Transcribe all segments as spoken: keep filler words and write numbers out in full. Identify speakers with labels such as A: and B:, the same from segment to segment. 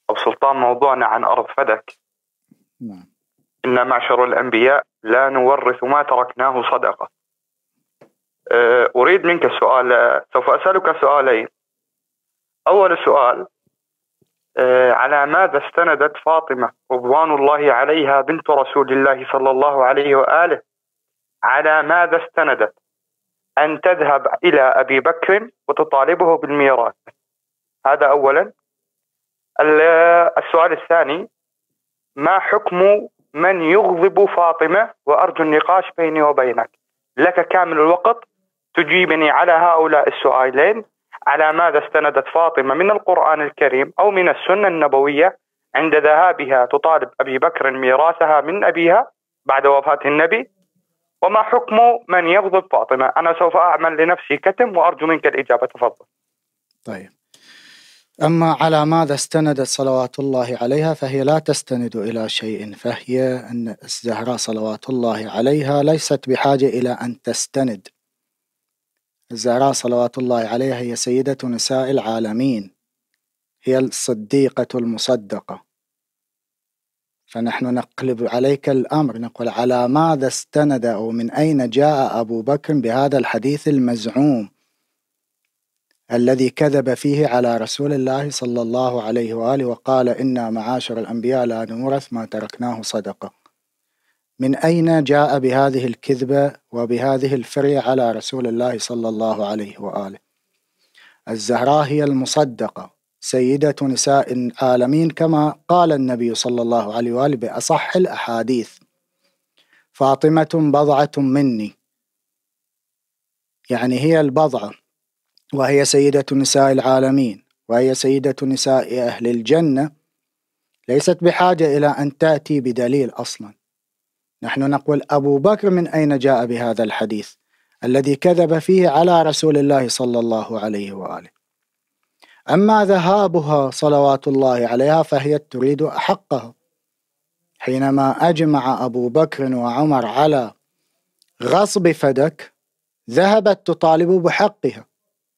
A: أبو سلطان، موضوعنا عن أرض فدك.
B: نعم.
A: إن معشر الأنبياء لا نورث ما تركناه صدقة. أريد منك السؤال، سوف أسألك سؤالين. أول سؤال: على ماذا استندت فاطمة رضوان الله عليها بنت رسول الله صلى الله عليه وآله، على ماذا استندت أن تذهب إلى أبي بكر وتطالبه بالميراث؟ هذا أولا. السؤال الثاني: ما حكم من يغضب فاطمة؟ وأرجو النقاش بيني وبينك، لك كامل الوقت تجيبني على هؤلاء السؤالين. على ماذا استندت فاطمة من القرآن الكريم أو من السنة النبوية عند ذهابها تطالب أبي بكر ميراثها من أبيها بعد وفاة النبي؟ وما حكم من يغضب فاطمة؟ أنا سوف أعمل لنفسي كتم وأرجو منك الإجابة، تفضل.
B: طيب، أما على ماذا استندت صلوات الله عليها، فهي لا تستند إلى شيء، فهي أن الزهراء صلوات الله عليها ليست بحاجة إلى أن تستند. الزهراء صلوات الله عليها هي سيدة نساء العالمين، هي الصديقة المصدقة. فنحن نقلب عليك الأمر، نقول على ماذا استند أو من أين جاء أبو بكر بهذا الحديث المزعوم الذي كذب فيه على رسول الله صلى الله عليه وآله وقال إنا معاشر الأنبياء لا نورث ما تركناه صدقة. من أين جاء بهذه الكذبة وبهذه الفرية على رسول الله صلى الله عليه وآله؟ الزهراء هي المصدقة، سيدة نساء العالمين، كما قال النبي صلى الله عليه وآله بأصح الأحاديث: فاطمة بضعة مني، يعني هي البضعة، وهي سيدة نساء العالمين، وهي سيدة نساء أهل الجنة، ليست بحاجة إلى أن تأتي بدليل أصلا. نحن نقول أبو بكر من أين جاء بهذا الحديث الذي كذب فيه على رسول الله صلى الله عليه وآله. أما ذهابها صلوات الله عليها فهي تريد حقها. حينما أجمع أبو بكر وعمر على غصب فدك، ذهبت تطالب بحقها،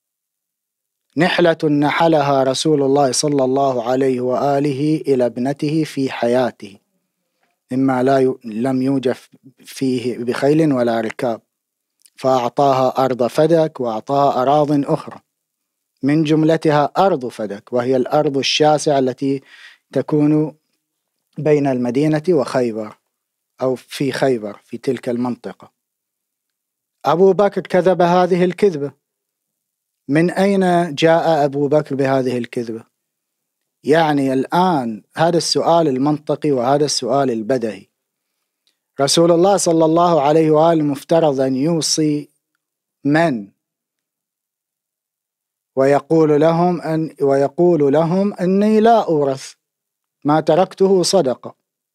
B: نحلة نحلها رسول الله صلى الله عليه وآله إلى ابنته في حياته، مما لا ي... لم يوجف فيه بخيل ولا ركاب، فأعطاها أرض فدك وأعطاها أراض أخرى، من جملتها أرض فدك، وهي الأرض الشاسعة التي تكون بين المدينة وخيبر أو في خيبر في تلك المنطقة. أبو بكر كذب هذه الكذبة. من أين جاء أبو بكر بهذه الكذبة؟ يعني الآن هذا السؤال المنطقي وهذا السؤال البديهي. رسول الله صلى الله عليه وآله مفترض أن يوصي من ويقول لهم أن ويقول لهم أني لا أورث ما تركته صدقة.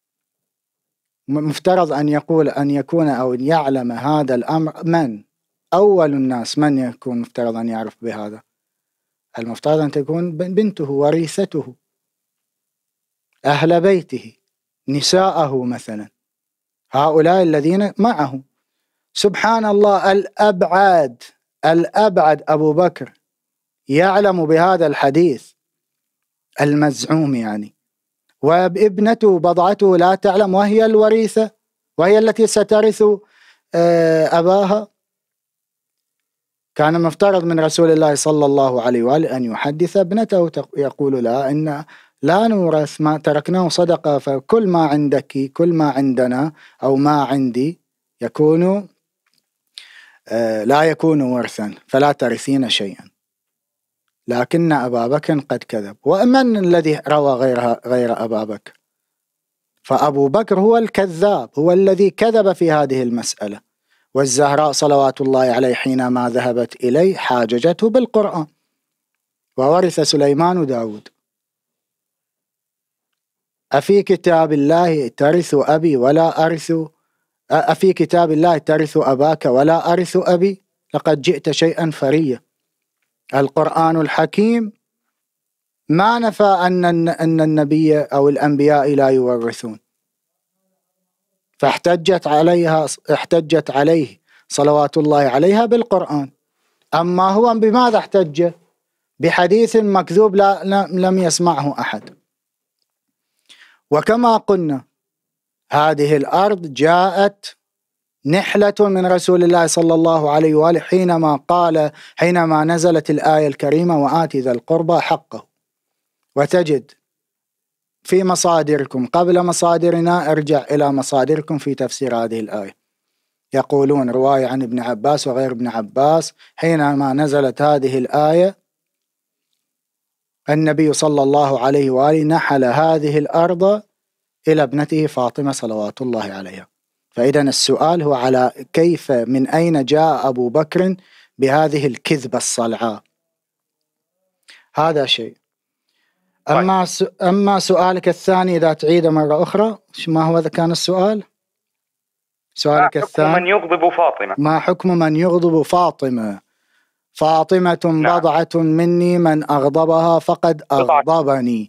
B: مفترض أن يقول أن يكون أو أن يعلم هذا الأمر من أول الناس، من يكون مفترض أن يعرف بهذا؟ المفترض أن تكون بنته، وريثته، أهل بيته، نساءه مثلا، هؤلاء الذين معه. سبحان الله، الأبعد الأبعد أبو بكر يعلم بهذا الحديث المزعوم يعني، وابنته بضعته لا تعلم، وهي الوريثة، وهي التي سترث أباها. كان مفترض من رسول الله صلى الله عليه وآله أن يحدث ابنته، يقول لا إن لا نورث ما تركناه صدقة، فكل ما عندك كل ما عندنا أو ما عندي يكون لا يكون ورثا، فلا ترثين شيئا. لكن أبا بكر قد كذب. ومن الذي روى غير غير أبا بكر؟ فأبو بكر هو الكذاب، هو الذي كذب في هذه المسألة. والزهراء صلوات الله عليه حينما ذهبت إليه حاججته بالقرآن: وورث سليمان داود. أفي كتاب الله ترث أبي ولا أرث أفي كتاب الله ترث أباك ولا أرث أبي؟ لقد جئت شيئا فريا. القرآن الحكيم ما نفى أن أن النبي أو الأنبياء لا يورثون، فاحتجت عليها احتجت عليه صلوات الله عليها بالقرآن. أما هو بماذا احتج؟ بحديث مكذوب لا لم يسمعه أحد. وكما قلنا هذه الأرض جاءت نحلة من رسول الله صلى الله عليه وآله حينما قال حينما نزلت الآية الكريمة وآتي ذا القربى حقه. وتجد في مصادركم قبل مصادرنا، ارجع إلى مصادركم في تفسير هذه الآية، يقولون رواية عن ابن عباس وغير ابن عباس حينما نزلت هذه الآية النبي صلى الله عليه وآله نحل هذه الأرض إلى ابنته فاطمة صلوات الله عليها. فإذا السؤال هو على كيف من أين جاء أبو بكر بهذه الكذبة الصلعاء. هذا شيء. أما أما سؤالك الثاني إذا تعيده مرة أخرى، ما هو كان السؤال؟ سؤالك الثاني
A: ما حكم من يغضب فاطمة؟
B: ما حكم من يغضب فاطمة؟ فاطمة نعم. بضعة مني من أغضبها فقد أغضبني.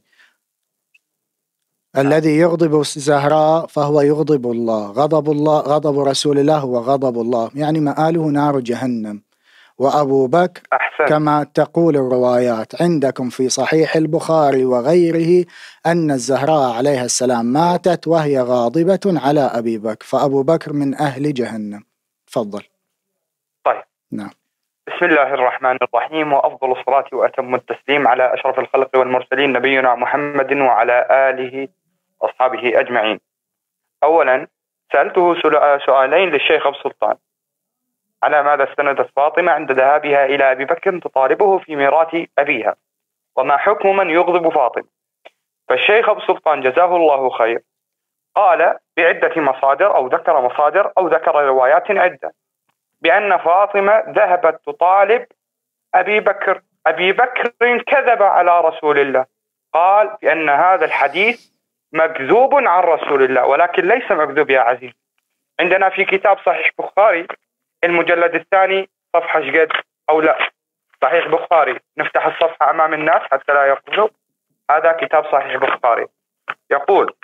B: نعم. الذي يغضب الزهراء فهو يغضب الله. غضب الله غضب رسول الله هو غضب الله، يعني مآله نار جهنم. وأبو بكر أحسن. كما تقول الروايات عندكم في صحيح البخاري وغيره أن الزهراء عليها السلام ماتت وهي غاضبة على أبي بكر، فأبو بكر من أهل جهنم. تفضل.
A: طيب.
B: نعم.
A: بسم الله الرحمن الرحيم، وأفضل الصلاة وأتم التسليم على أشرف الخلق والمرسلين نبينا محمد وعلى آله وأصحابه أجمعين. أولا سألته سؤالين للشيخ أبو سلطان: على ماذا استندت فاطمة عند ذهابها إلى أبي بكر تطالبه في ميراث أبيها؟ وما حكم من يغضب فاطمة؟ فالشيخ أبو سلطان جزاه الله خير قال بعدة مصادر أو ذكر مصادر أو ذكر روايات عدة بأن فاطمة ذهبت تطالب أبي بكر. أبي بكر كذب على رسول الله، قال بأن هذا الحديث مكذوب عن رسول الله، ولكن ليس مكذوب يا عزيز. عندنا في كتاب صحيح بخاري المجلد الثاني صفحة شقد أو لا، صحيح بخاري، نفتح الصفحة أمام الناس حتى لا يقولوا هذا كتاب صحيح بخاري. يقول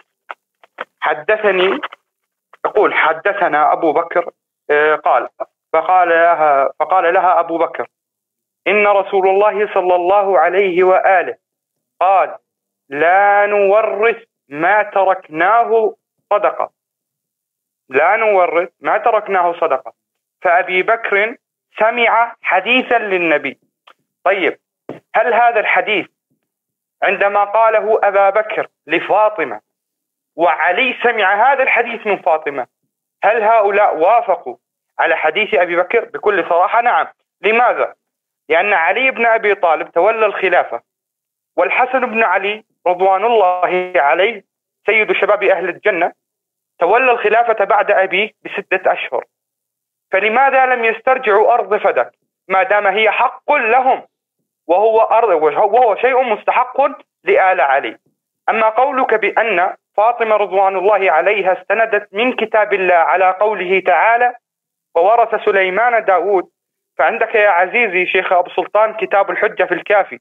A: حدثني يقول حدثنا أبو بكر قال فقال لها فقال لها أبو بكر: إن رسول الله صلى الله عليه وآله قال: لا نورث ما تركناه صدقة، لا نورث ما تركناه صدقة. فأبي بكر سمع حديثا للنبي. طيب، هل هذا الحديث عندما قاله أبا بكر لفاطمة وعلي سمع هذا الحديث من فاطمة، هل هؤلاء وافقوا على حديث أبي بكر؟ بكل صراحة نعم. لماذا؟ لأن علي بن أبي طالب تولى الخلافة، والحسن بن علي رضوان الله عليه سيد شباب أهل الجنة تولى الخلافة بعد أبيه بستة أشهر. فلماذا لم يسترجعوا أرض فدك ما دام هي حق لهم، وهو أرض وهو شيء مستحق لآل علي؟ أما قولك بأن فاطمة رضوان الله عليها استندت من كتاب الله على قوله تعالى: وورث سليمان داود، فعندك يا عزيزي شيخ أبو سلطان كتاب الحجة في الكافي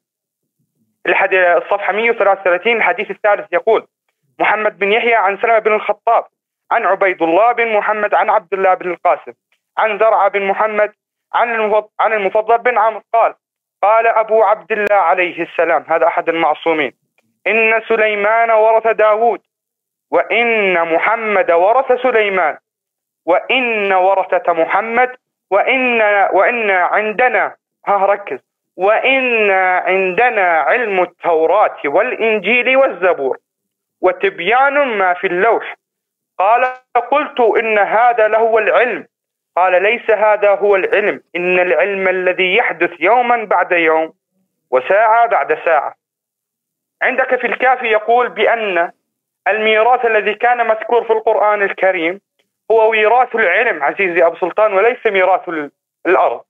A: الصفحة مئة وثلاثة وثلاثين الحديث الثالث يقول: محمد بن يحيى عن سلمة بن الخطاب عن عبيد الله بن محمد عن عبد الله بن القاسم عن زرع بن محمد عن المفضل بن عمرو قال: قال أبو عبد الله عليه السلام، هذا أحد المعصومين: إن سليمان ورث داود، وإن محمد ورث سليمان، وإن ورثة محمد، وإن وإن عندنا ها ركز وإن عندنا علم التوراة والإنجيل والزبور وتبيان ما في اللوح. قال: قلت إن هذا لهو العلم. قال: ليس هذا هو العلم، إن العلم الذي يحدث يوما بعد يوم وساعة بعد ساعة. عندك في الكافي يقول بأن الميراث الذي كان مذكور في القرآن الكريم هو ميراث العلم عزيزي أبو سلطان، وليس ميراث الأرض.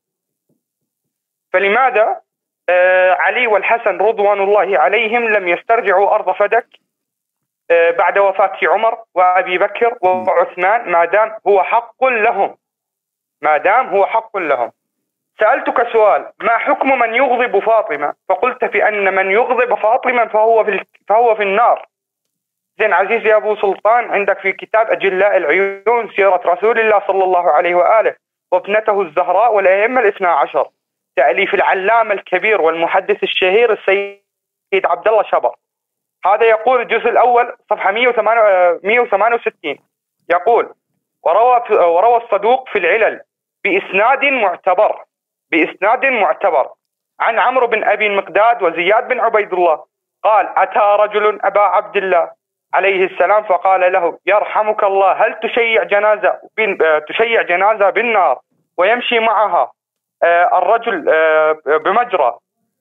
A: فلماذا آه علي والحسن رضوان الله عليهم لم يسترجعوا أرض فدك آه بعد وفاة عمر وأبي بكر وعثمان ما دام هو حق لهم ما دام هو حق لهم؟ سألتك سؤال: ما حكم من يغضب فاطمة؟ فقلت بأن من يغضب فاطمة فهو في فهو في النار. زين عزيزي أبو سلطان، عندك في كتاب أجلاء العيون سيرة رسول الله صلى الله عليه وآله وابنته الزهراء والأئمة الاثنى عشر، تأليف العلامة الكبير والمحدث الشهير السيد عبد الله شبر. هذا يقول الجزء الأول صفحة مئة وثمانية وستين، يقول: وروى وروى الصدوق في العلل بإسناد معتبر بإسناد معتبر عن عمرو بن أبي المقداد وزياد بن عبيد الله قال: أتى رجل أبا عبد الله عليه السلام فقال له: يرحمك الله، هل تشيع جنازة تشيع جنازة بالنار ويمشي معها الرجل بمجرى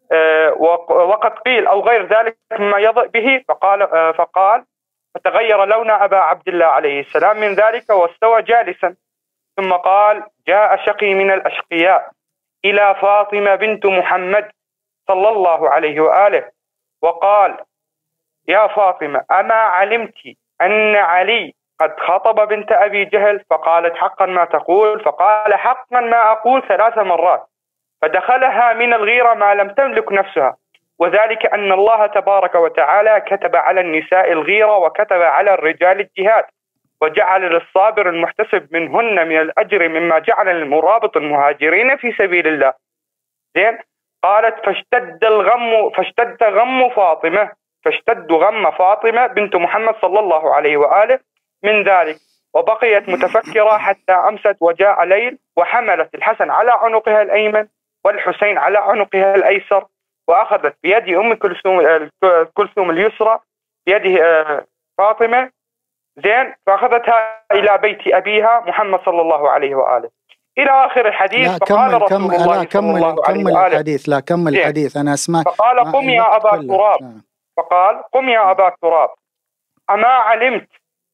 A: وقد قيل أو غير ذلك مما يضئ به؟ فقال فقال فتغير لون أبا عبد الله عليه السلام من ذلك واستوى جالسا، ثم قال: جاء شقي من الأشقياء إلى فاطمة بنت محمد صلى الله عليه وآله وقال: يا فاطمة، أما علمت أن علي قد خطب بنت أبي جهل؟ فقالت: حقا ما تقول؟ فقال: حقا ما أقول ثلاث مرات. فدخلها من الغيرة ما لم تملك نفسها، وذلك أن الله تبارك وتعالى كتب على النساء الغيرة وكتب على الرجال الجهاد، وجعل للصابر المحتسب منهن من الأجر مما جعل للمرابط المهاجرين في سبيل الله. زين. قالت: فاشتد الغم فاشتد غم فاطمة فاشتد غم فاطمة بنت محمد صلى الله عليه وآله من ذلك، وبقيت متفكرة حتى أمست، وجاء ليل وحملت الحسن على عنقها الأيمن والحسين على عنقها الأيسر، وأخذت بيد أم كلثوم كلثوم اليسرى بيده فاطمة. زين. فأخذتها إلى بيت أبيها محمد صلى الله عليه وآله إلى آخر الحديث.
B: لا
A: فقال
B: كمل
A: رسول
B: كمل
A: الله
B: لا كمل
A: صلى الله عليه
B: كمل
A: وآله:
B: الحديث لا كمل
A: زين.
B: الحديث أنا أسمع.
A: فقال: قم يا أبا تراب فقال: قم يا أبا تراب، أما علمت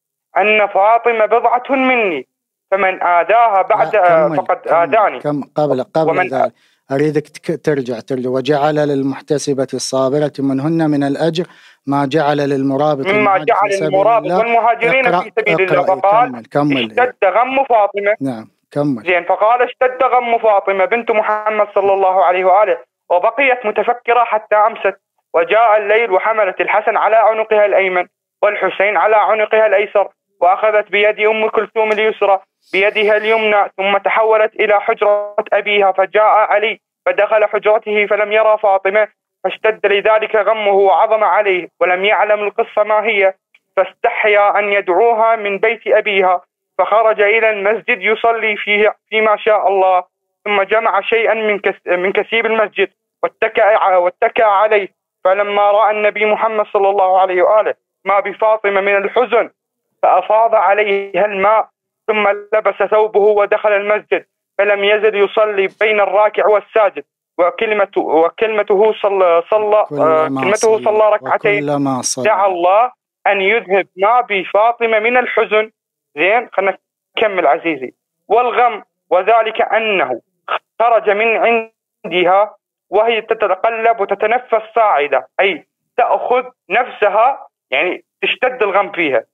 A: أن فاطمة بضعة مني، فمن آذاها بعد
B: كمل
A: فقد
B: كمل
A: آذاني.
B: كم قبل قبل ذلك أريدك ترجع ترجع وجعل للمحتسبة الصابرة منهن من الأجر ما جعل للمرابط
A: مما جعل المرابط والمهاجرين في سبيل الله. فقال:
B: كمل كمل
A: اشتد غم فاطمة.
B: نعم كمل.
A: زين. فقال: اشتد غم فاطمة بنت محمد صلى الله عليه وآله وبقيت متفكرة حتى أمست، وجاء الليل وحملت الحسن على عنقها الأيمن والحسين على عنقها الأيسر، وأخذت بيد أم كلثوم اليسرى بيدها اليمنى، ثم تحولت إلى حجرة أبيها، فجاء علي فدخل حجرته فلم يرى فاطمة، فاشتد لذلك غمه وعظم عليه، ولم يعلم القصة ما هي، فاستحيا أن يدعوها من بيت أبيها، فخرج إلى المسجد يصلي فيه فيما شاء الله، ثم جمع شيئا من من كسيب المسجد واتكأ واتكأ عليه، فلما رأى النبي محمد صلى الله عليه وآله ما بفاطمة من الحزن فأفاض عليها الماء، ثم لبس ثوبه ودخل المسجد، فلم يزل يصلي بين الراكع والساجد، وكلمته وكلمته صلى صلى كلمته صلى ركعتين، دعا الله أن يذهب ما بفاطمة من الحزن. زين. خلينا نكمل عزيزي. والغم، وذلك أنه خرج من عندها وهي تتقلب وتتنفس صاعدة، أي تأخذ نفسها، يعني تشتد الغم فيها.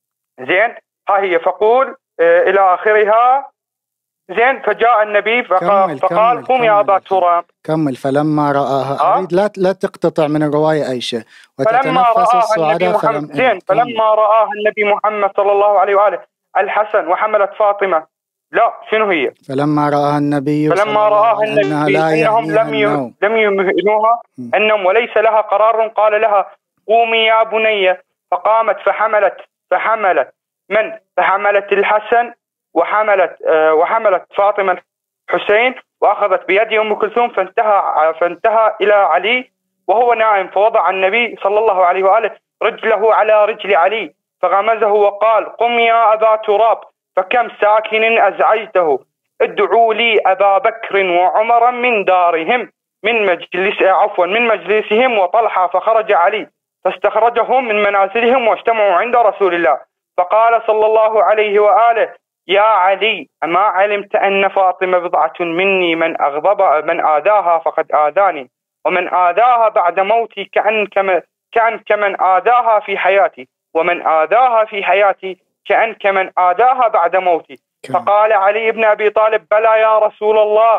A: زين. ها هي. فقول آه إلى آخرها. زين. فجاء النبي فقال, كمل فقال: قم يا أبا تراب.
B: كمل. فلما رآها آه؟ أريد لا لا تقتطع من الرواية أي شيء.
A: فلما رآها النبي محمد فلم... زين. فلما رآها النبي محمد صلى الله عليه وآله الحسن وحملت فاطمة. لا، شنو هي؟
B: فلما رآها النبي
A: فلما رآها النبي أنهم لم ي... لم يمهنوها أنهم وليس لها قرار، قال لها: قومي يا بني. فقامت فحملت فحملت من فحملت الحسن وحملت آه وحملت فاطمة الحسين، وأخذت بيد أم كلثوم، فانتهى فانتهى إلى علي وهو نائم، فوضع النبي صلى الله عليه وآله رجله على رجل علي فغمزه وقال: قم يا أبا تراب، فكم ساكن أزعجته، ادعوا لي أبا بكر وعمرا من دارهم من مجلس عفوا من مجلسهم وطلحة. فخرج علي فاستخرجهم من منازلهم واجتمعوا عند رسول الله، فقال صلى الله عليه وآله: يا علي، أما علمت أن فاطمة بضعة مني، من أغضب من آذاها فقد آذاني، ومن آذاها بعد موتي كأن كمن, كأن كمن آذاها في حياتي، ومن آذاها في حياتي كأن كمن آذاها بعد موتي. فقال علي بن أبي طالب: بلى يا رسول الله،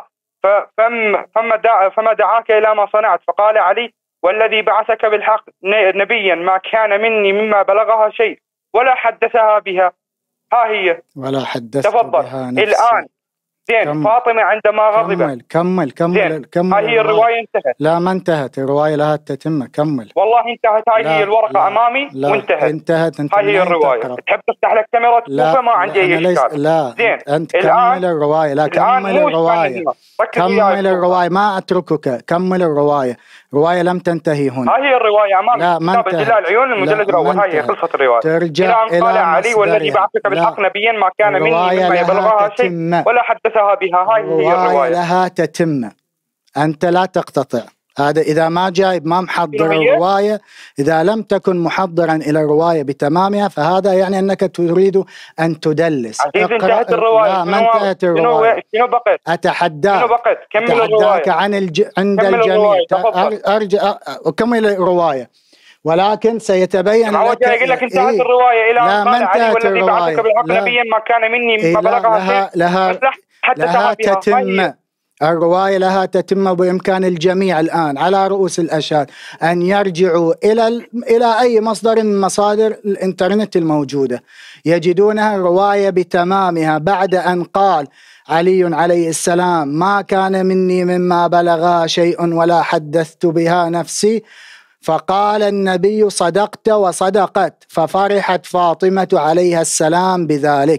A: فما دع فما دعاك إلى ما صنعت؟ فقال علي: والذي بعثك بالحق نبيا ما كان مني مما بلغها شيء ولا حدثها بها. ها هي.
B: ولا حدثت
A: تفضل
B: بها نفسي.
A: الآن. زين
B: كمل.
A: فاطمة عندما غضبت.
B: كمل كمل كمل كمل.
A: هاي هي الرواية انتهت.
B: لا ما انتهت الرواية، لها تتمة. كمل.
A: والله انتهت. هاي هي الورقة
B: لا
A: أمامي
B: لا
A: وانتهت.
B: انتهت. انت
A: هاي هي الرواية.
B: تقرأ.
A: تحب تفتح لك كاميرا تشوفها؟ ما عندي أي
B: ليس...
A: إشكال.
B: لا
A: زين
B: أنت
A: الآن
B: كمل الرواية. لا كمل الرواية. كمل الرواية، ما أتركك. كمل الرواية. الرواية لم تنتهي هنا.
A: هاي هي الرواية أمامي.
B: لا ما
A: كتاب الجلال العيون المجلد الأول. هاي هي خلصت الرواية.
B: ترجع
A: إلى أن قال علي والذي بعثك بالحق نبيا ما كان مني مما يبلغها شيء ولا حدثها بها. هاي هي الرواية.
B: لها تتمة. أنت لا تقتطع. هذا إذا ما جايب ما محضر الرواية، إذا لم تكن محضرا إلى الرواية بتمامها فهذا يعني أنك تريد أن تدلس.
A: عزيزي انتهت الرواية.
B: لا ما انتهت الرواية.
A: شنو بقيت؟
B: أتحداك.
A: شنو بقيت؟ كمل الرواية.
B: عن الج... عند الجميع. أرجع أكمل الرواية ولكن سيتبين
A: لك. هو جاي يقول لك انتهت إيه؟ الرواية إلى أن قال علي والذي بعثك بالحق نبيا ما كان مني مما بلغها شيء.
B: لها لها تتمة. الرواية لها تتمة. بإمكان الجميع الآن على رؤوس الأشهاد أن يرجعوا إلى إلى أي مصدر من مصادر الإنترنت الموجودة يجدونها الرواية بتمامها بعد أن قال علي عليه السلام ما كان مني مما بلغها شيء ولا حدثت بها نفسي، فقال النبي صدقت وصدقت، ففرحت فاطمة عليها السلام بذلك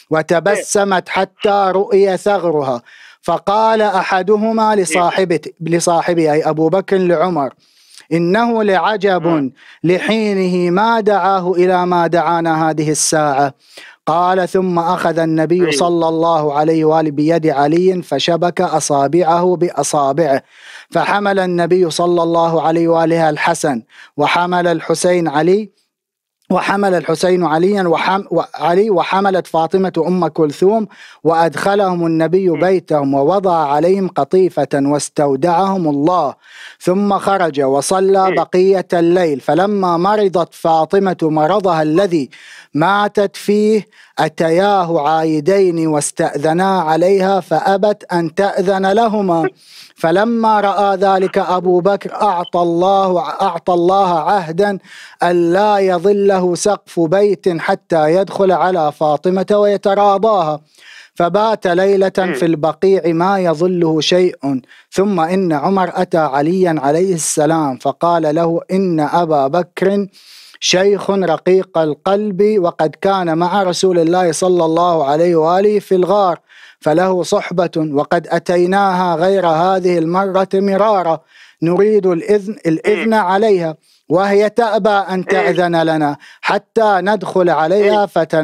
B: وتبسمت حتى رؤي ثغرها، فقال أحدهما لصاحبه لصاحبه أي أبو بكر لعمر إنه لعجب لحينه ما دعاه إلى ما دعانا هذه الساعة. قال ثم أخذ النبي صلى الله عليه وآله بيد علي فشبك أصابعه بأصابعه، فحمل النبي صلى الله عليه وآله الحسن وحمل الحسين علي وحمل الحسين عليا وحم وعلي وحملت فاطمة أم كلثوم وأدخلهم النبي بيتهم ووضع عليهم قطيفة واستودعهم الله، ثم خرج وصلى بقية الليل. فلما مرضت فاطمة مرضها الذي ماتت فيه أتياه عايدين واستأذنا عليها فأبت أن تأذن لهما، فلما رأى ذلك أبو بكر أعطى الله أعطى الله عهدا ألا يظله سقف بيت حتى يدخل على فاطمة ويتراضاها، فبات ليلة في البقيع ما يظله شيء. ثم إن عمر أتى عليا عليه السلام فقال له إن أبا بكر شيخ رقيق القلب وقد كان مع رسول الله صلى الله عليه وآله في الغار فله صحبة، وقد أتيناها غير هذه المرة مرارا نريد الإذن, الإذن عليها وهي تأبى أن تأذن لنا حتى ندخل عليها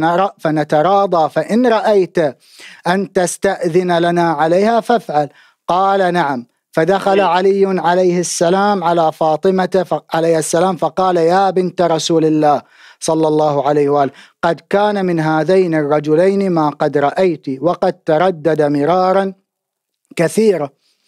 B: فنتراضى، فإن رأيت أن تستأذن لنا عليها فافعل. قال نعم. فدخل علي عليه السلام على فاطمة عليه السلام فقال يا بنت رسول الله صلى الله عليه وآله قد كان من هذين الرجلين ما قد رأيت وقد تردد مرارا كثيرا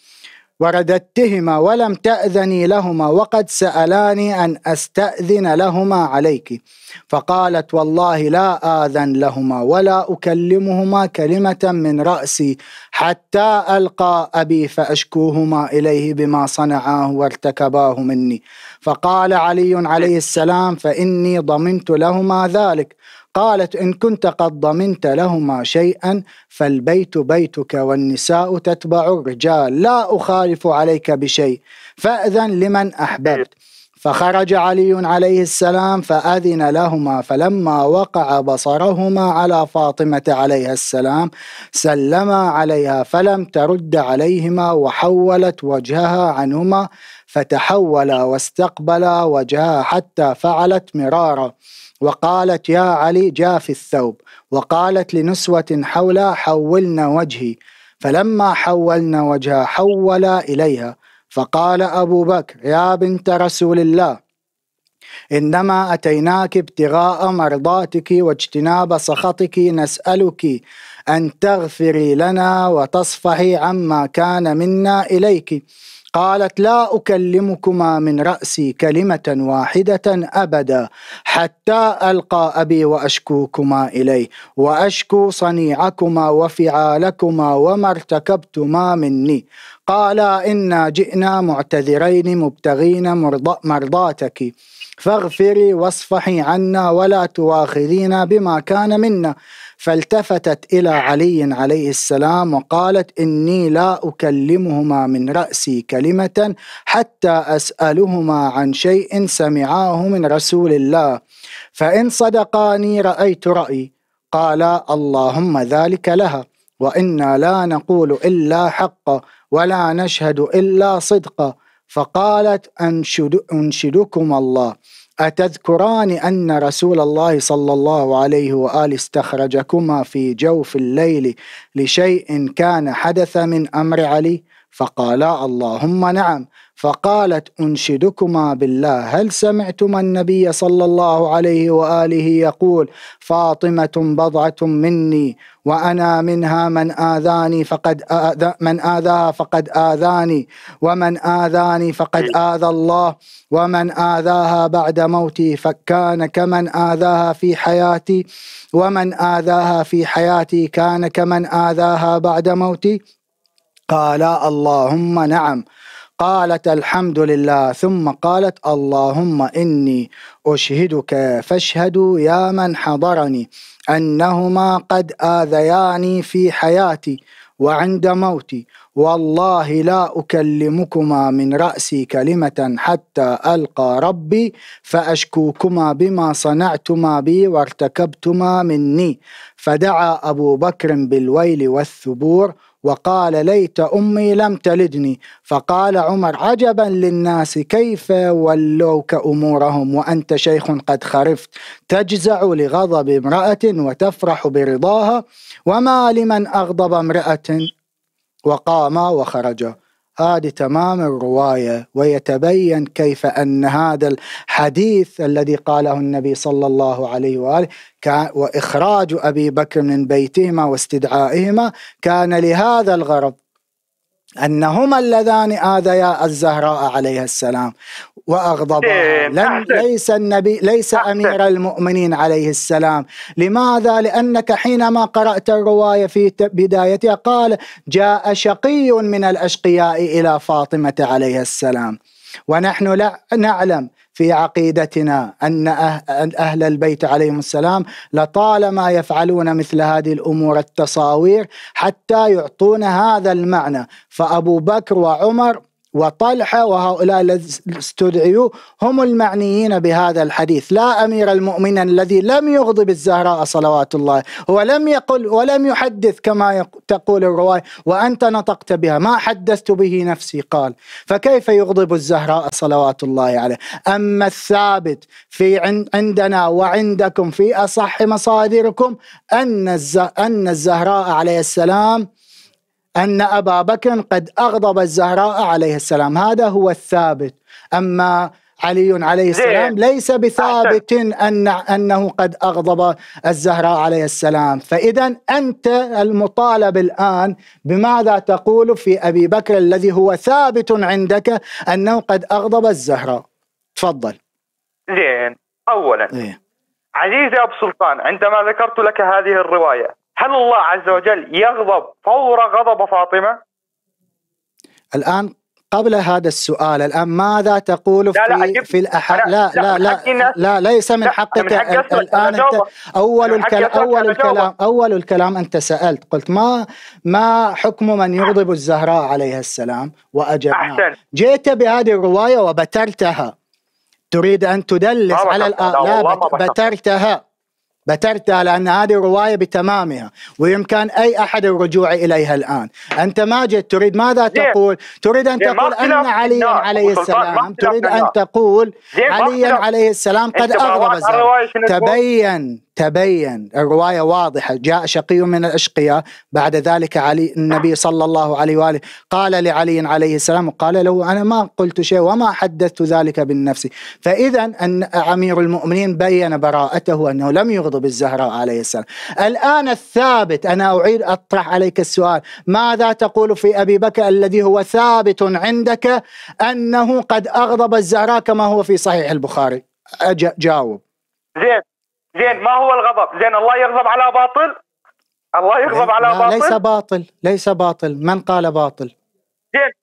B: ورددتهما ولم تأذني لهما وقد سألاني أن أستأذن لهما عليك، فقالت والله لا آذن لهما ولا أكلمهما كلمة من رأسي حتى ألقى أبي فأشكوهما إليه بما صنعاه وارتكباه مني. فقال علي عليه السلام فإني ضمنت لهما ذلك. قالت إن كنت قد ضمنت لهما شيئا فالبيت بيتك والنساء تتبع الرجال لا أخالف عليك بشيء فأذن لمن أحببت. فخرج علي عليه السلام فأذن لهما، فلما وقع بصرهما على فاطمة عليها السلام سلما عليها فلم ترد عليهما وحولت وجهها عنهما فتحولا واستقبلا وجهها حتى فعلت مرارا، وقالت يا علي جاف الثوب، وقالت لنسوة حولها حولنا وجهي، فلما حولنا وجهها حولا إليها. فقال أبو بكر يا بنت رسول الله إنما أتيناك ابتغاء مرضاتك واجتناب سخطك نسألك أن تغفري لنا وتصفحي عما كان منا إليك. قالت لا أكلمكما من رأسي كلمة واحدة أبدا حتى ألقى أبي وأشكوكما إليه وأشكو صنيعكما وفعالكما وما ارتكبتما مني. قال إنا جئنا معتذرين مبتغين مرضاتك. فاغفري واصفحي عنا ولا تواخذينا بما كان منا. فالتفتت إلى علي عليه السلام وقالت: إني لا أكلمهما من رأسي كلمة حتى أسألهما عن شيء سمعاه من رسول الله، فإن صدقاني رأيت رأيي. قال: اللهم ذلك لها، وإنا لا نقول إلا حقا ولا نشهد إلا صدقا. فقالت: أنشد أنشدكم الله، أتذكران أن رسول الله صلى الله عليه وآله استخرجكما في جوف الليل لشيء كان حدث من أمر علي؟ فقالا: اللهم نعم. فقالت: أنشدكما بالله، هل سمعتما النبي صلى الله عليه وآله يقول: فاطمة بضعة مني وأنا منها، من آذاني فقد آذى من آذاها فقد آذاني، ومن آذاني فقد آذى الله، ومن آذاها بعد موتي فكان كمن آذاها في حياتي، ومن آذاها في حياتي كان كمن آذاها بعد موتي؟ قال: اللهم نعم. قالت: الحمد لله. ثم قالت: اللهم إني أشهدك فاشهدوا يا من حضرني أنهما قد آذياني في حياتي وعند موتي، والله لا أكلمكما من رأسي كلمة حتى ألقى ربي فأشكوكما بما صنعتما بي وارتكبتما مني. فدعا أبو بكر بالويل والثبور وقال: ليت أمي لم تلدني. فقال عمر: عجبا للناس كيف ولوك أمورهم وأنت شيخ قد خرفت، تجزع لغضب امرأة وتفرح برضاها، وما لمن أغضب امرأة. وقام وخرج. هذه تمام الرواية، ويتبين كيف أن هذا الحديث الذي قاله النبي صلى الله عليه وآله كان وإخراج أبي بكر من بيتهما واستدعائهما كان لهذا الغرض، أنهما اللذان آذيا الزهراء عليها السلام وأغضبها، لم ليس النبي ليس أمير المؤمنين عليه السلام. لماذا؟ لأنك حينما قرأت الرواية في بدايتها قال: جاء شقي من الأشقياء إلى فاطمة عليها السلام. ونحن لا نعلم في عقيدتنا أن أهل البيت عليهم السلام لطالما يفعلون مثل هذه الأمور التصاوير حتى يعطون هذا المعنى. فأبو بكر وعمر وطلحة وهؤلاء الذين استدعوا هم المعنيين بهذا الحديث، لا أمير المؤمنين الذي لم يغضب الزهراء صلوات الله، هو لم يقل ولم يحدث كما تقول الرواية وأنت نطقت بها، ما حدثت به نفسي قال، فكيف يغضب الزهراء صلوات الله عليه؟ أما الثابت في عندنا وعندكم في أصح مصادركم أن أن الزهراء عليه السلام أن أبا بكر قد أغضب الزهراء عليه السلام، هذا هو الثابت. أما علي عليه السلام ليس بثابت أن أنه قد أغضب الزهراء عليه السلام. فإذا أنت المطالب الآن بماذا تقول في أبي بكر الذي هو ثابت عندك أنه قد أغضب الزهراء؟ تفضل.
A: زين، أولا
B: إيه؟
A: عزيزي أبو سلطان، عندما ذكرت لك هذه الرواية، هل الله عز وجل يغضب فور غضب فاطمة؟
B: الآن قبل هذا السؤال، الآن ماذا تقول في
A: لا لا
B: في الأح... لا لا لا لا, لا ليس من حقك الآن. أنت أول الكلام أول الكلام أول الكلام أنت سألت قلت ما ما حكم من يغضب الزهراء عليها السلام وأجبنا. جئت بهذه الرواية وبترتها، تريد أن تدلس على الآن. لا بترتها بترتها لأن هذه الرواية بتمامها ويمكن أي أحد الرجوع إليها الآن. أنت ما جئت تريد ماذا تقول؟ تريد أن تقول أن علي عليه السلام تريد أن تقول علي عليه السلام قد أغضب الزهراء. تبين تبين الرواية واضحة، جاء شقي من الأشقياء، بعد ذلك علي النبي صلى الله عليه وآله قال لعلي عليه السلام وقال له: أنا ما قلت شيء وما حدثت ذلك بالنفس. فإذا أن أمير المؤمنين بين براءته أنه لم يغضب الزهراء عليه السلام. الآن الثابت، أنا أعيد أطرح عليك السؤال، ماذا تقول في أبي بكر الذي هو ثابت عندك أنه قد أغضب الزهراء كما هو في صحيح البخاري؟ جاوب.
A: زين زين ما هو الغضب؟ زين الله يغضب على باطل؟ الله يغضب على
B: لا
A: باطل؟
B: ليس باطل، ليس باطل. من قال باطل؟
A: زين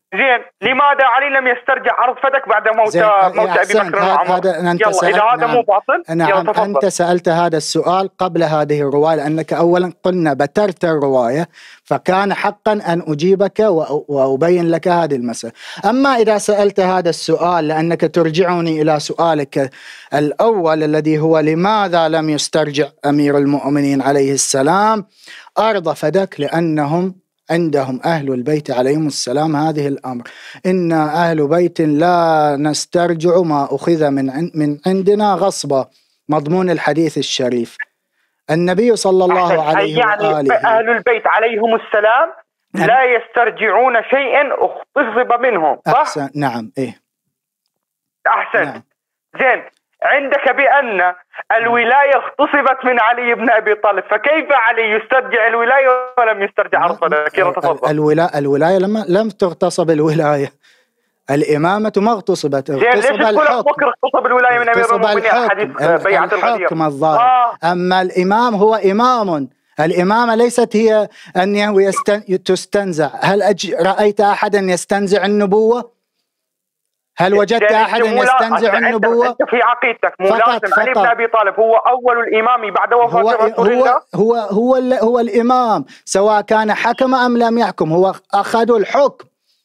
A: زين لماذا علي لم يسترجع عرض فدك بعد موت موت ابي بكر وعمر؟ يلا اذا هذا
B: نعم.
A: مو باطل
B: نعم.
A: يلا تفضل.
B: انت سالت هذا السؤال قبل هذه الروايه، لانك اولا قلنا بترت الروايه، فكان حقا ان اجيبك وابين لك هذه المساله. اما اذا سالت هذا السؤال لانك ترجعني الى سؤالك الاول الذي هو لماذا لم يسترجع امير المؤمنين عليه السلام ارض فدك، لانهم عندهم أهل البيت عليهم السلام هذه الأمر: إن أهل بيت لا نسترجع ما أخذ من من عندنا غصبا، مضمون الحديث الشريف. النبي صلى الله عليه
A: يعني
B: وآله
A: أهل البيت عليهم السلام لا يسترجعون شيئا اغتصب منهم، صح؟
B: أحسن. نعم. إيه
A: أحسن.
B: نعم.
A: زين عندك بأن الولاية اغتصبت من علي بن أبي طالب، فكيف علي يسترجع الولاية ولم يسترجع عرض فدك؟ تفضل.
B: الولاية الولاية لما لم تغتصب الولاية، الإمامة ما اغتصبت، اغتصب الحكم.
A: بكر اغتصب الولاية من أمير المؤمنين حديث بيعة الغدير.
B: الحكم الظاهر. آه. أما الإمام هو إمام، الإمامة ليست هي أنه يستن... تستنزع. هل أج... رأيت أحدا يستنزع النبوة؟ هل وجدت أحدا يستنزع النبوة؟
A: أنت في عقيدتك ملازم علي بن أبي طالب هو أول الإمام بعد وفاة
B: هو
A: رسول
B: هو
A: الله؟
B: هو هو, هو الإمام سواء كان حكم أم لم يحكم، هو أخذوا الحكم.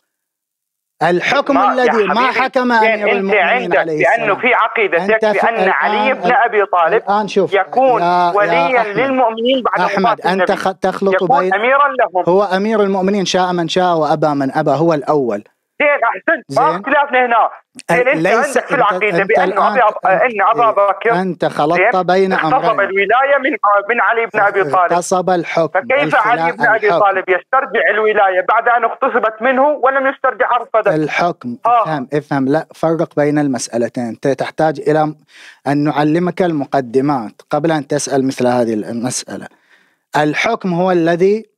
B: الحكم
A: ما
B: الذي ما حكم أمير المؤمنين عليه السلام.
A: لأنه في عقيدتك بأن علي بن أبي طالب يكون وليا للمؤمنين بعد
B: أحمد
A: وفاة
B: أنت
A: النبي،
B: تخلط
A: يكون
B: بين
A: أميرا لهم.
B: هو أمير المؤمنين شاء من شاء وأبى من أبى، هو الأول.
A: زين أحسنت، ما اختلافنا هنا. زين أنت عندك في العقيدة بأن أبي أن أبا بكر
B: أنت خلطت بين أمرين.
A: اغتصب الولاية من من علي بن أبي طالب،
B: اغتصب الحكم.
A: فكيف علي بن أبي طالب يسترجع الولاية بعد أن اغتصبت منه ولم يسترجع عرض فدك؟
B: الحكم. افهم افهم لا فرق بين المسألتين. أنت تحتاج إلى أن نعلمك المقدمات قبل أن تسأل مثل هذه المسألة. الحكم هو الذي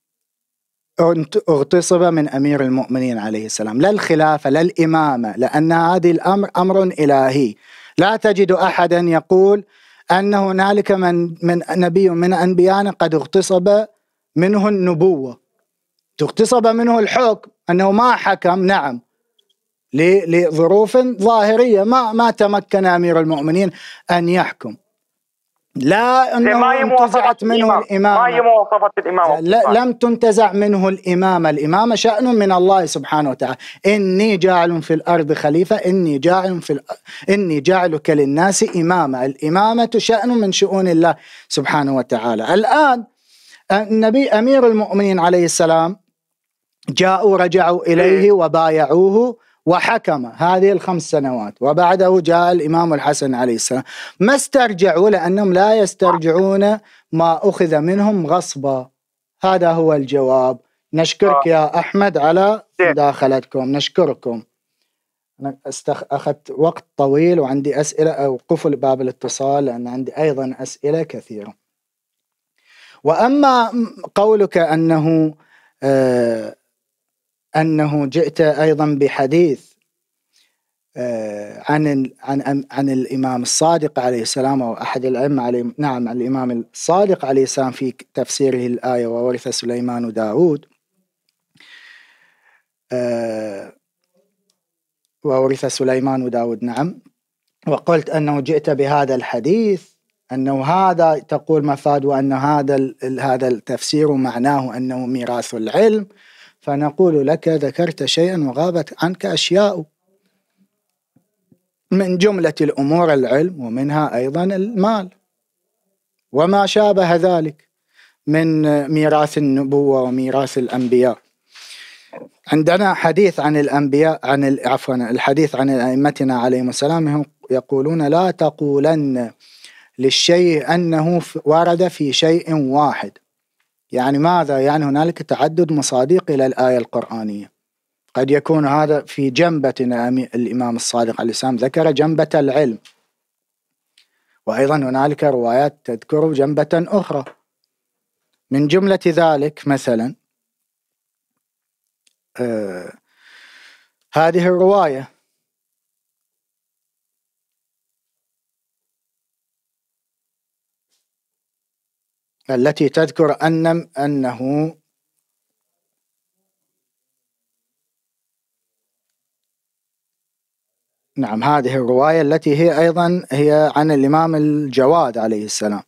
B: اغتصب من أمير المؤمنين عليه السلام، لا الخلافة لا الإمامة، لأن هذه الأمر أمر إلهي. لا تجد أحدا يقول أن هنالك من من نبي من أنبيائنا قد اغتصب منه النبوة، اغتصب منه الحكم، أنه ما حكم. نعم لظروف ظاهرية ما ما تمكن أمير المؤمنين أن يحكم، لا أنه انتزعت منه الإمامة.
A: ما هي مواصفة الإمامة؟
B: لا لم تنتزع منه الإمامة. الإمامة شأن من الله سبحانه وتعالى: إني جاعل في الأرض خليفة، إني جاعل في الأرض إني جاعلك للناس إمامة. الإمامة شأن من شؤون الله سبحانه وتعالى. الآن النبي أمير المؤمنين عليه السلام جاءوا رجعوا إليه وبايعوه وحكم هذه الخمس سنوات، وبعده جاء الإمام الحسن عليه السلام. ما استرجعوا لأنهم لا يسترجعون ما أخذ منهم غصبا. هذا هو الجواب. نشكرك يا أحمد على مداخلتكم، نشكركم. أنا استخ... أخذت وقت طويل وعندي أسئلة، أو قفل باب الاتصال لأن عندي أيضا أسئلة كثيرة. وأما قولك أنه آه أنه جئت أيضا بحديث عن عن عن الإمام الصادق عليه السلام أو أحد الأئمة عليه، نعم الإمام الصادق عليه السلام في تفسيره الآية: وورث سليمان داود، وورث سليمان داود. نعم. وقلت أنه جئت بهذا الحديث أنه هذا تقول مفاد، وأن هذا هذا التفسير معناه أنه ميراث العلم. فنقول لك ذكرت شيئا وغابت عنك أشياء، من جملة الأمور العلم، ومنها أيضا المال وما شابه ذلك من ميراث النبوة وميراث الأنبياء. عندنا حديث عن الأنبياء عن عفوا الحديث عن أئمتنا عليهم السلام، هم يقولون: لا تقولن للشيء أنه ورد في شيء واحد. يعني ماذا؟ يعني هنالك تعدد مصادق إلى الآية القرآنية. قد يكون هذا في جنبة الإمام الصادق عليه السلام ذكر جنبة العلم، وأيضا هنالك روايات تذكر جنبة أخرى. من جملة ذلك مثلا آه هذه الرواية التي تذكر أن أنه نعم، هذه الرواية التي هي أيضا هي عن الإمام الجواد عليه السلام.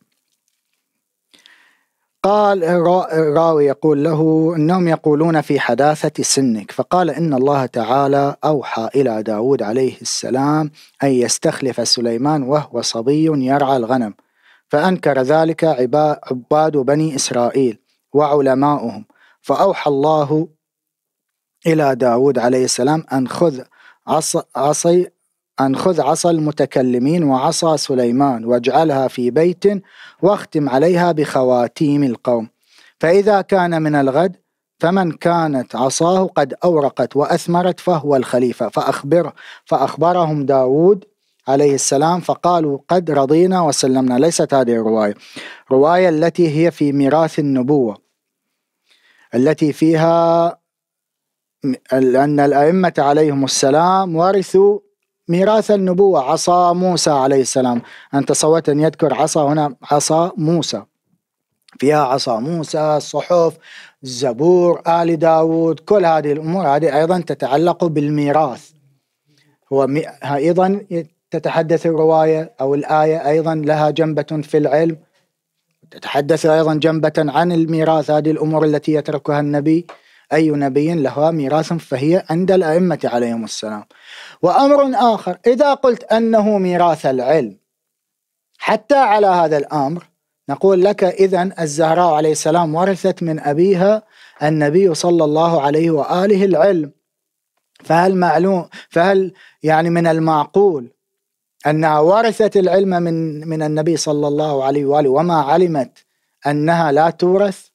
B: قال الراوي يقول له إنهم يقولون في حداثة سنك، فقال إن الله تعالى أوحى إلى داود عليه السلام أن يستخلف سليمان وهو صبي يرعى الغنم، فأنكر ذلك عباد بني إسرائيل وعلماؤهم، فأوحى الله إلى داود عليه السلام أن خذ عصا عصي أن خذ عصا المتكلمين وعصا سليمان واجعلها في بيت واختم عليها بخواتيم القوم، فإذا كان من الغد فمن كانت عصاه قد أورقت وأثمرت فهو الخليفة. فأخبر فأخبرهم داود عليه السلام فقالوا قد رضينا وسلمنا. ليست هذه الرواية، رواية التي هي في ميراث النبوة التي فيها أن الأئمة عليهم السلام ورثوا ميراث النبوة، عصا موسى عليه السلام. أنت صوت أن يذكر عصا هنا، عصا موسى، فيها عصا موسى، الصحف، الزبور، آل داود، كل هذه الأمور هذه أيضا تتعلق بالميراث. هو أيضا تتحدث الرواية أو الآية أيضا لها جنبة في العلم، تتحدث أيضا جنبة عن الميراث، هذه الأمور التي يتركها النبي، أي نبي لها ميراث فهي عند الأئمة عليهم السلام. وأمر آخر، إذا قلت أنه ميراث العلم حتى على هذا الأمر نقول لك إذن الزهراء عليه السلام ورثت من أبيها النبي صلى الله عليه وآله العلم، فهل معلوم فهل يعني من المعقول أنها ورثت العلم من من النبي صلى الله عليه وآله وما علمت أنها لا تورث؟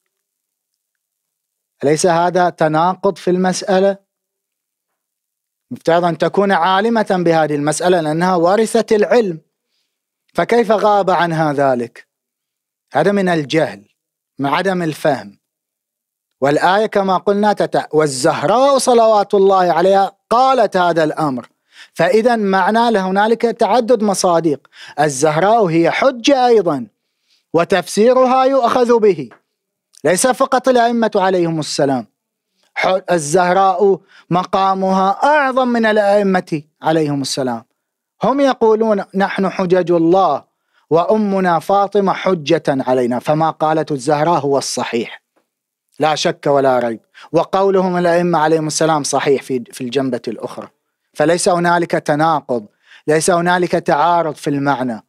B: أليس هذا تناقض في المسألة؟ مفترض أن تكون عالمة بهذه المسألة لأنها ورثت العلم، فكيف غاب عنها ذلك؟ هذا من الجهل، من عدم الفهم. والآية كما قلنا تتع... والزهراء صلوات الله عليها قالت هذا الأمر، فإذا معنى هنالك تعدد مصادق. الزهراء هي حجة أيضا وتفسيرها يؤخذ به، ليس فقط الأئمة عليهم السلام. الزهراء مقامها أعظم من الأئمة عليهم السلام، هم يقولون نحن حجج الله وأمنا فاطمة حجة علينا، فما قالت الزهراء هو الصحيح لا شك ولا ريب، وقولهم الأئمة عليهم السلام صحيح في في الجنبة الأخرى. فليس هنالك تناقض، ليس هنالك تعارض في المعنى.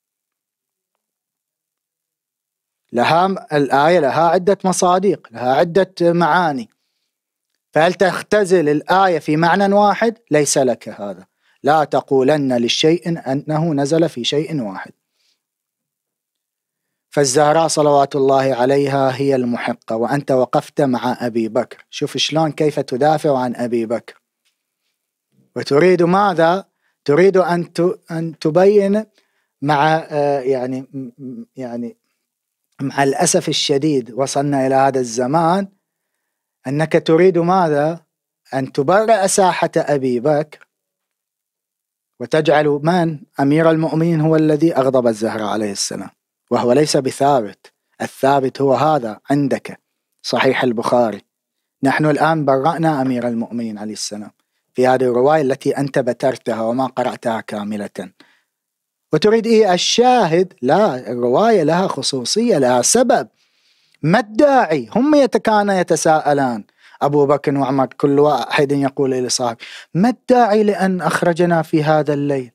B: لها الآية لها عدة مصادق، لها عدة معاني، فهل تختزل الآية في معنى واحد؟ ليس لك هذا. لا تقولن للشيء أنه نزل في شيء واحد. فالزهراء صلوات الله عليها هي المحقة، وأنت وقفت مع أبي بكر. شوف شلون كيف تدافع عن أبي بكر، وتريد ماذا؟ تريد أن أن تبين مع يعني يعني مع الأسف الشديد وصلنا إلى هذا الزمان أنك تريد ماذا؟ أن تبرئ ساحة أبي بكر وتجعل من؟ أمير المؤمنين هو الذي أغضب الزهراء عليه السلام، وهو ليس بثابت. الثابت هو هذا عندك صحيح البخاري. نحن الآن برأنا أمير المؤمنين عليه السلام في هذه الرواية التي أنت بترتها وما قرأتها كاملة، وتريد إيه الشاهد؟ لا، الرواية لها خصوصية، لها سبب. ما الداعي؟ هم كانوا يتساءلان أبو بكر وعمر، كل واحد يقول لصاحبه ما الداعي لأن أخرجنا في هذا الليل؟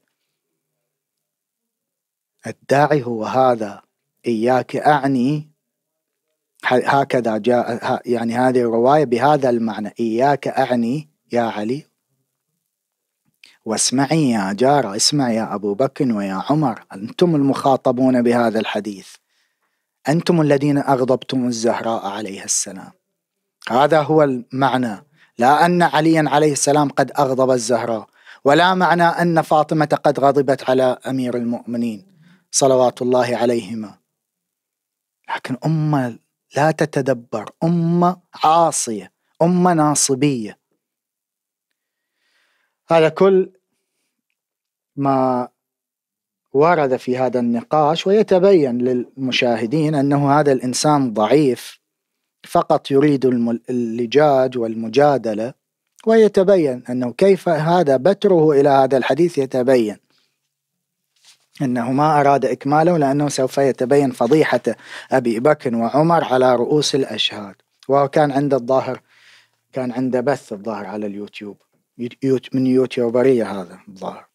B: الداعي هو هذا، إياك أعني، هكذا جاء يعني هذه الرواية بهذا المعنى، إياك أعني يا علي واسمعي يا جارة، اسمع يا أبو بكر ويا عمر، أنتم المخاطبون بهذا الحديث، أنتم الذين أغضبتم الزهراء عليها السلام. هذا هو المعنى، لا أن عليا عليه السلام قد أغضب الزهراء، ولا معنى أن فاطمة قد غضبت على أمير المؤمنين صلوات الله عليهما، لكن أمة لا تتدبر، أمة عاصية، أمة ناصبية. هذا كل ما ورد في هذا النقاش، ويتبين للمشاهدين أنه هذا الإنسان ضعيف، فقط يريد اللجاج والمجادلة ويتبين أنه كيف هذا بتره إلى هذا الحديث، يتبين أنه ما أراد إكماله لأنه سوف يتبين فضيحة أبي بكر وعمر على رؤوس الأشهاد. وكان عنده الظاهر كان عنده بث الظاهر على اليوتيوب من يوتيوبرية هذا الظاهر.